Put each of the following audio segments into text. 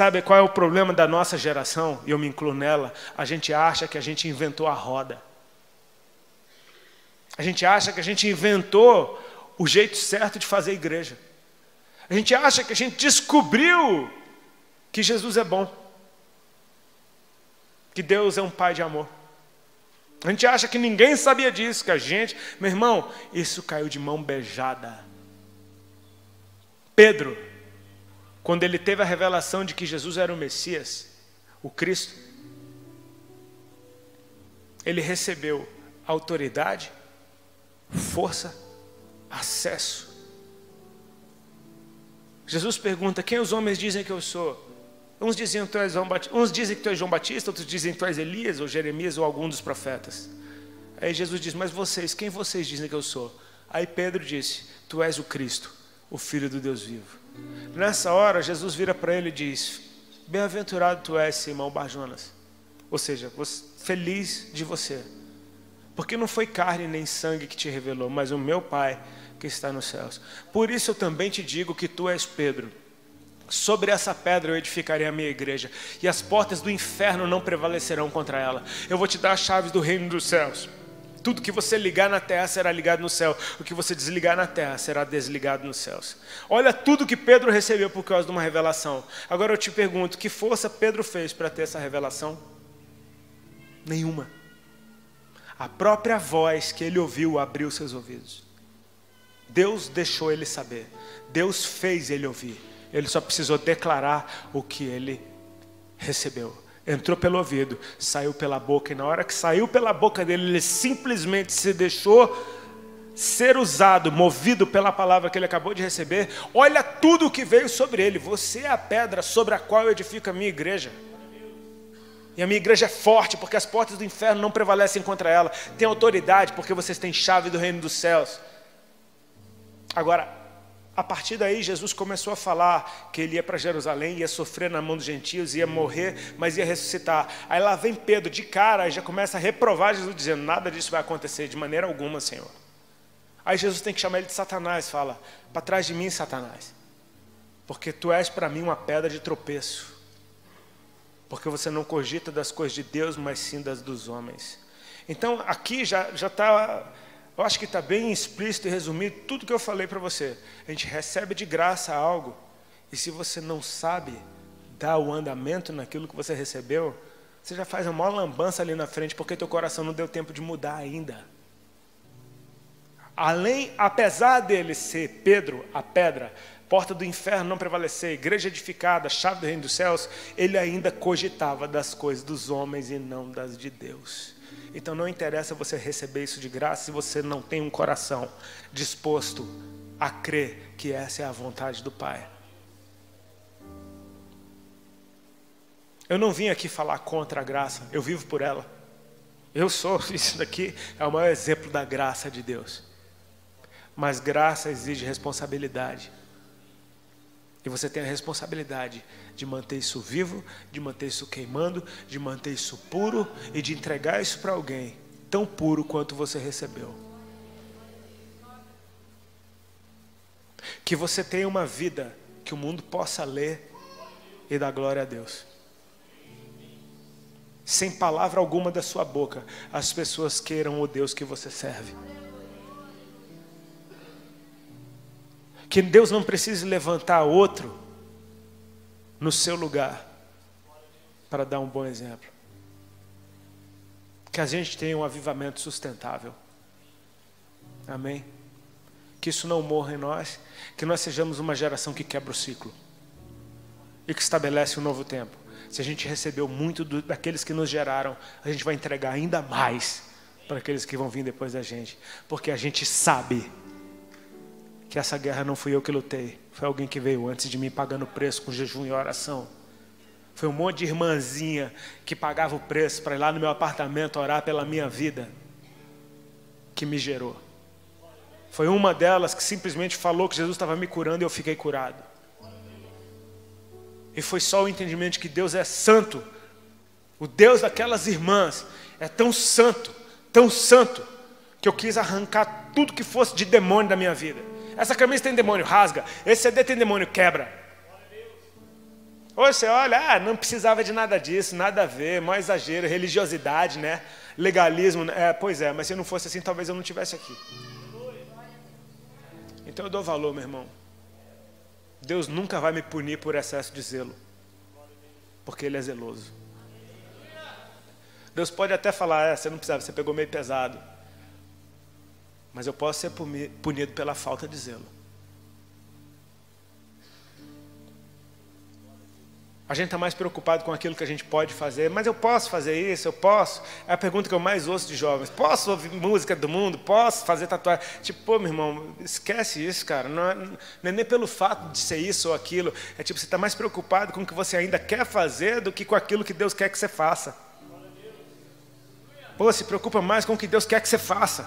Sabe qual é o problema da nossa geração? E eu me incluo nela. A gente acha que a gente inventou a roda. A gente acha que a gente inventou o jeito certo de fazer igreja. A gente acha que a gente descobriu que Jesus é bom. Que Deus é um pai de amor. A gente acha que ninguém sabia disso, que a gente... Meu irmão, isso caiu de mão beijada. Pedro, quando ele teve a revelação de que Jesus era o Messias, o Cristo, ele recebeu autoridade, força, acesso. Jesus pergunta: quem os homens dizem que eu sou? Uns dizem que tu és João Batista, outros dizem que tu és Elias, ou Jeremias, ou algum dos profetas. Aí Jesus diz: mas vocês, quem vocês dizem que eu sou? Aí Pedro disse: tu és o Cristo, o Filho do Deus vivo. Nessa hora, Jesus vira para ele e diz: bem-aventurado tu és, Simão Bar-Jonas. Ou seja, feliz de você. Porque não foi carne nem sangue que te revelou, mas o meu Pai que está nos céus. Por isso eu também te digo que tu és Pedro. Sobre essa pedra eu edificarei a minha igreja, e as portas do inferno não prevalecerão contra ela. Eu vou te dar as chaves do reino dos céus. Tudo que você ligar na terra será ligado no céu. O que você desligar na terra será desligado nos céus. Olha tudo que Pedro recebeu por causa de uma revelação. Agora eu te pergunto, que força Pedro fez para ter essa revelação? Nenhuma. A própria voz que ele ouviu abriu seus ouvidos. Deus deixou ele saber. Deus fez ele ouvir. Ele só precisou declarar o que ele recebeu. Entrou pelo ouvido, saiu pela boca. E na hora que saiu pela boca dele, ele simplesmente se deixou ser usado, movido pela palavra que ele acabou de receber. Olha tudo o que veio sobre ele. Você é a pedra sobre a qual eu edifico a minha igreja. E a minha igreja é forte, porque as portas do inferno não prevalecem contra ela. Tem autoridade, porque vocês têm chave do reino dos céus. Agora, a partir daí, Jesus começou a falar que ele ia para Jerusalém, ia sofrer na mão dos gentios, ia morrer, mas ia ressuscitar. Aí lá vem Pedro de cara e já começa a reprovar Jesus, dizendo: nada disso vai acontecer de maneira alguma, Senhor. Aí Jesus tem que chamar ele de Satanás, fala: para trás de mim, Satanás, porque tu és para mim uma pedra de tropeço, porque você não cogita das coisas de Deus, mas sim das dos homens. Então aqui já está... Eu acho que está bem explícito e resumido tudo que eu falei para você. A gente recebe de graça algo, e se você não sabe dar o andamento naquilo que você recebeu, você já faz uma maior lambança ali na frente, porque teu coração não deu tempo de mudar ainda. Apesar dele ser Pedro, a pedra, porta do inferno não prevalecer, igreja edificada, chave do reino dos céus, ele ainda cogitava das coisas dos homens e não das de Deus. Então não interessa você receber isso de graça se você não tem um coração disposto a crer que essa é a vontade do Pai. Eu não vim aqui falar contra a graça, eu vivo por ela. Isso daqui é o maior exemplo da graça de Deus. Mas graça exige responsabilidade. E você tem a responsabilidade de manter isso vivo, de manter isso queimando, de manter isso puro e de entregar isso para alguém tão puro quanto você recebeu. Que você tenha uma vida que o mundo possa ler e dar glória a Deus. Sem palavra alguma da sua boca, as pessoas queiram o Deus que você serve. Que Deus não precise levantar outro no seu lugar para dar um bom exemplo. Que a gente tenha um avivamento sustentável. Amém? Que isso não morra em nós. Que nós sejamos uma geração que quebra o ciclo e que estabelece um novo tempo. Se a gente recebeu muito daqueles que nos geraram, a gente vai entregar ainda mais para aqueles que vão vir depois da gente. Porque a gente sabe que essa guerra não fui eu que lutei. Foi alguém que veio antes de mim pagando o preço com jejum e oração. Foi um monte de irmãzinha que pagava o preço para ir lá no meu apartamento orar pela minha vida, que me gerou. Foi uma delas que simplesmente falou que Jesus estava me curando e eu fiquei curado. E foi só o entendimento de que Deus é santo. O Deus daquelas irmãs é tão santo, que eu quis arrancar tudo que fosse de demônio da minha vida. Essa camisa tem demônio, rasga. Esse CD tem demônio, quebra. Hoje você olha, não precisava de nada disso, nada a ver, maior exagero, religiosidade, né? Legalismo, pois é, mas se não fosse assim, talvez eu não estivesse aqui. Então eu dou valor, meu irmão. Deus nunca vai me punir por excesso de zelo, porque Ele é zeloso. Deus pode até falar, você não precisava, você pegou meio pesado, mas eu posso ser punido pela falta de zelo. A gente está mais preocupado com aquilo que a gente pode fazer, mas eu posso fazer isso, eu posso. É a pergunta que eu mais ouço de jovens. Posso ouvir música do mundo? Posso fazer tatuagem? Tipo, pô, meu irmão, esquece isso, cara. Não é nem pelo fato de ser isso ou aquilo. É tipo, você está mais preocupado com o que você ainda quer fazer do que com aquilo que Deus quer que você faça. Pô, se preocupa mais com o que Deus quer que você faça.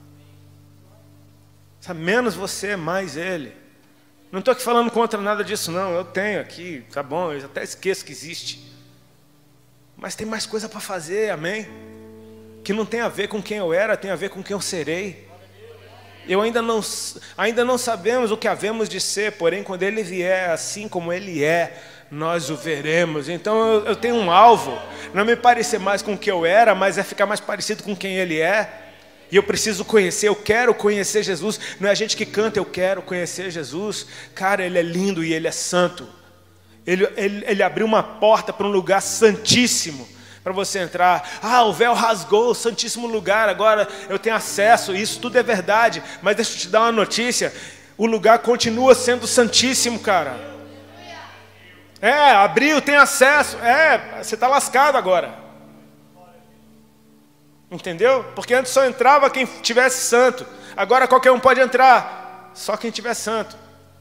Sabe, menos você, mais Ele. Não estou aqui falando contra nada disso, não. Eu tenho aqui, tá bom, eu até esqueço que existe. Mas tem mais coisa para fazer, amém? Que não tem a ver com quem eu era, tem a ver com quem eu serei. Eu ainda não sabemos o que havemos de ser, porém, quando Ele vier assim como Ele é, nós o veremos. Então eu tenho um alvo, não me parecer mais com o que eu era, mas é ficar mais parecido com quem Ele é. E eu preciso conhecer, eu quero conhecer Jesus. Não é a gente que canta, eu quero conhecer Jesus. Cara, Ele é lindo e Ele é santo. Ele abriu uma porta para um lugar santíssimo para você entrar. O véu rasgou, o santíssimo lugar, agora eu tenho acesso. Isso tudo é verdade, mas deixa eu te dar uma notícia. O lugar continua sendo santíssimo, cara. Abriu, tem acesso. Você está lascado agora. Entendeu? Porque antes só entrava quem tivesse santo. Agora qualquer um pode entrar, só quem tiver santo.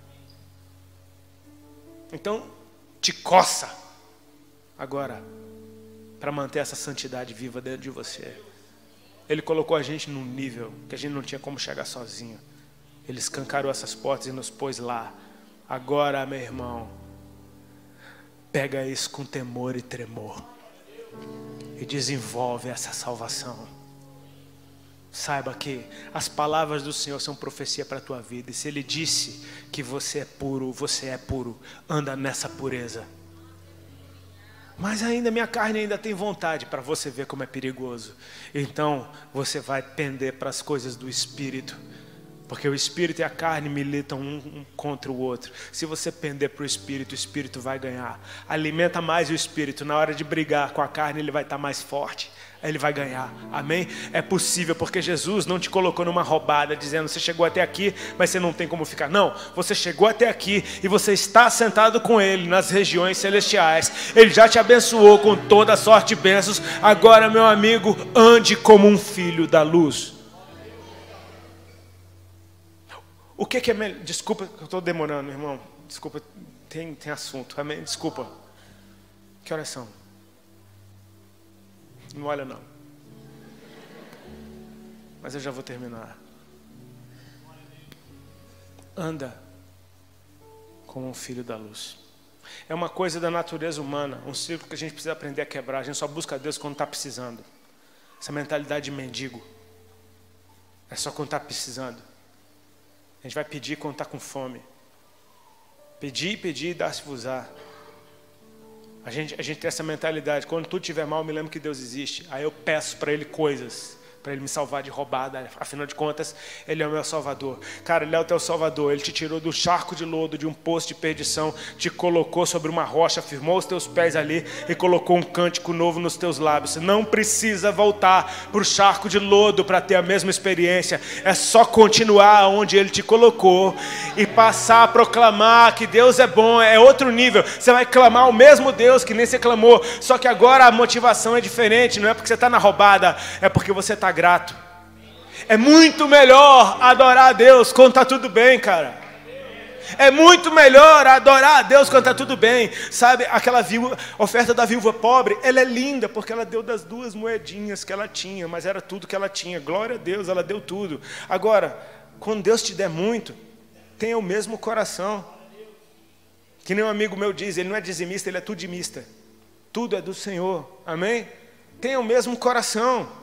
Então, te coça agora para manter essa santidade viva dentro de você. Ele colocou a gente num nível que a gente não tinha como chegar sozinho. Ele escancarou essas portas e nos pôs lá. Agora, meu irmão, pega isso com temor e tremor e desenvolve essa salvação. Saiba que as palavras do Senhor são profecia para a tua vida. E se Ele disse que você é puro, você é puro. Anda nessa pureza. Mas ainda minha carne ainda tem vontade, para você ver como é perigoso. Então você vai pender para as coisas do Espírito. Porque o Espírito e a carne militam um contra o outro. Se você pender para o Espírito vai ganhar. Alimenta mais o Espírito. Na hora de brigar com a carne, ele vai estar mais forte. Ele vai ganhar, amém? É possível, porque Jesus não te colocou numa roubada, dizendo, você chegou até aqui, mas você não tem como ficar. Não, você chegou até aqui e você está sentado com Ele nas regiões celestiais. Ele já te abençoou com toda sorte de bênçãos. Agora, meu amigo, ande como um filho da luz. O que é melhor? Desculpa que eu estou demorando, irmão. Desculpa, tem assunto, amém? Desculpa. Que horas são? Não olha não. Mas eu já vou terminar. Anda como um filho da luz. É uma coisa da natureza humana, um ciclo que a gente precisa aprender a quebrar. A gente só busca Deus quando está precisando. Essa mentalidade de mendigo. É só quando está precisando. A gente vai pedir quando está com fome. Pedir, pedir, dar-se-vos-á. A gente tem essa mentalidade. Quando tudo estiver mal, eu me lembro que Deus existe. Aí eu peço para Ele coisas, para Ele me salvar de roubada. Afinal de contas, Ele é o meu Salvador. Cara, Ele é o teu Salvador. Ele te tirou do charco de lodo, de um poço de perdição, te colocou sobre uma rocha, firmou os teus pés ali e colocou um cântico novo nos teus lábios. Você não precisa voltar para o charco de lodo para ter a mesma experiência. É só continuar onde Ele te colocou e passar a proclamar que Deus é bom. É outro nível. Você vai clamar o mesmo Deus que nem você clamou, só que agora a motivação é diferente. Não é porque você está na roubada, é porque você está grato. É muito melhor adorar a Deus quando está tudo bem, cara. É muito melhor adorar a Deus quando está tudo bem. Sabe, aquela oferta da viúva pobre, ela é linda porque ela deu das 2 moedinhas que ela tinha, mas era tudo que ela tinha. Glória a Deus, ela deu tudo. Agora, quando Deus te der muito, tenha o mesmo coração. Que nem um amigo meu diz, ele não é dizimista, ele é tudimista. Tudo é do Senhor, amém? Tenha o mesmo coração.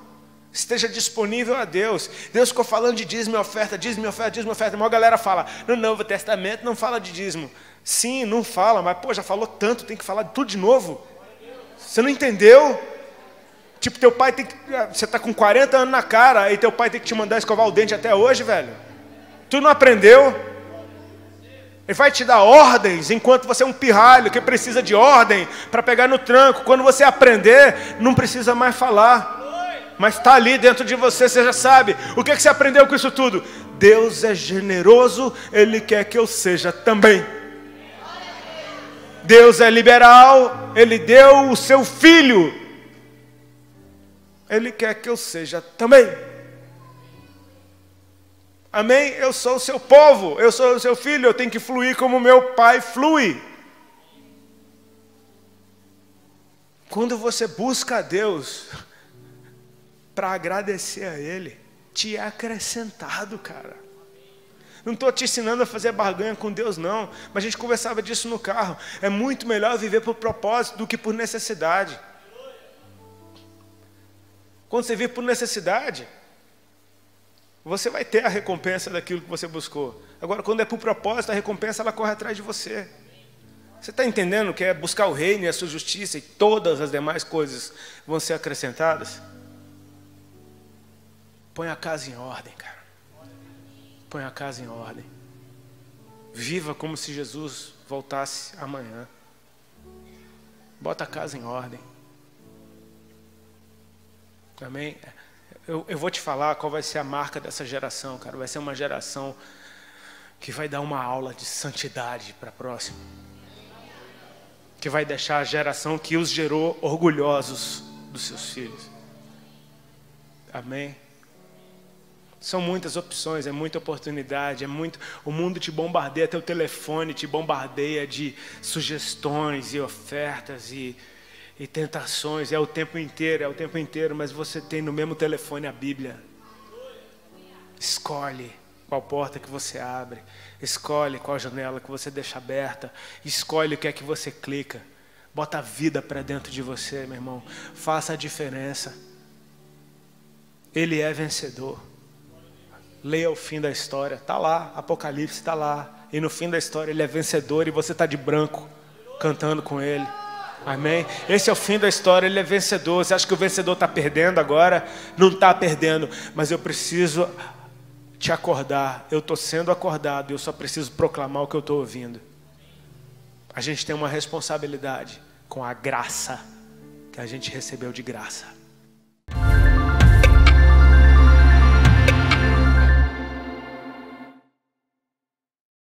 Esteja disponível a Deus. Deus ficou falando de dízimo e oferta, dízimo e oferta, dízimo e oferta. A maior galera fala, no Novo Testamento não fala de dízimo. Sim, não fala, mas pô, já falou tanto, tem que falar de tudo de novo. Você não entendeu? Tipo, teu pai tem que... Você está com 40 anos na cara, e teu pai tem que te mandar escovar o dente até hoje, velho. Tu não aprendeu? Ele vai te dar ordens, enquanto você é um pirralho que precisa de ordem para pegar no tranco. Quando você aprender, não precisa mais falar. Mas está ali dentro de você, você já sabe. O que você aprendeu com isso tudo? Deus é generoso, Ele quer que eu seja também. Deus é liberal, Ele deu o seu filho. Ele quer que eu seja também. Amém? Eu sou o seu povo, eu sou o seu filho, eu tenho que fluir como meu pai flui. Quando você busca a Deus para agradecer a Ele, te é acrescentado, cara. Não estou te ensinando a fazer barganha com Deus, não. Mas a gente conversava disso no carro. É muito melhor viver por propósito do que por necessidade. Quando você vive por necessidade, você vai ter a recompensa daquilo que você buscou. Agora, quando é por propósito, a recompensa ela corre atrás de você. Você está entendendo que é buscar o reino e a sua justiça e todas as demais coisas vão ser acrescentadas? Põe a casa em ordem, cara. Põe a casa em ordem. Viva como se Jesus voltasse amanhã. Bota a casa em ordem. Amém? Eu vou te falar qual vai ser a marca dessa geração, cara. Vai ser uma geração que vai dar uma aula de santidade para a próxima. Que vai deixar a geração que os gerou orgulhosos dos seus filhos. Amém? São muitas opções, é muita oportunidade, o mundo te bombardeia, teu telefone te bombardeia de sugestões e ofertas e tentações, é o tempo inteiro, mas você tem no mesmo telefone a Bíblia. Escolhe qual porta que você abre, escolhe qual janela que você deixa aberta, escolhe o que é que você clica, bota a vida para dentro de você, meu irmão, faça a diferença. Ele é vencedor. Leia o fim da história, está lá, Apocalipse está lá, e no fim da história ele é vencedor e você está de branco, cantando com ele, amém? Esse é o fim da história, ele é vencedor. Você acha que o vencedor está perdendo agora? Não está perdendo, mas eu preciso te acordar, eu estou sendo acordado, eu só preciso proclamar o que eu estou ouvindo. A gente tem uma responsabilidade com a graça que a gente recebeu de graça.